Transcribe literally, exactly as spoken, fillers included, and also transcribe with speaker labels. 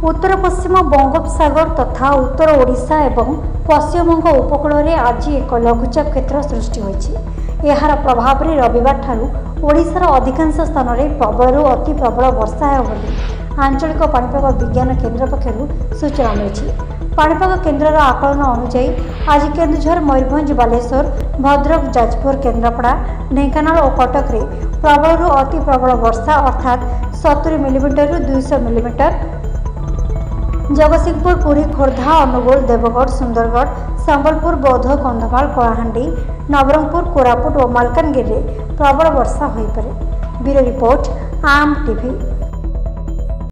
Speaker 1: उत्तर पश्चिम बंगोपसागर तथा उत्तर ओडिशा एवं पश्चिमबंग उपकूल में आज एक लघुचाप क्षेत्र सृष्टि होइछि। एहार प्रभाव रे रविवार ठारू ओडिशार अधिकांश स्थान में प्रबल अति प्रबल वर्षा हेब बोली आंचलिक पाणीपाग विज्ञान केन्द्र पक्षरु सूचना मिली। पाणीपाग केन्द्रर आकलन अनुसार आज केन्दुझर, मयूरभंज, बालेश्वर, भद्रक, जाजपुर, केन्द्रापड़ा, ढेंकानाल और कटक रे प्रबल अति प्रबल वर्षा अर्थात सत्तरी मिलीमीटर दुई सौ मिलीमीटर, जगतसिंहपुर, पुरी, खोर्धा, अनुगुल, देवगढ़, सुंदरगढ़, संबलपुर, बौद्ध, कंधमाल, कलाहांडी, नवरंगपुर, कोरापुट और मालकानगिरी प्रबल वर्षा होईपरे। ब्यूरो रिपोर्ट, आम टीवी।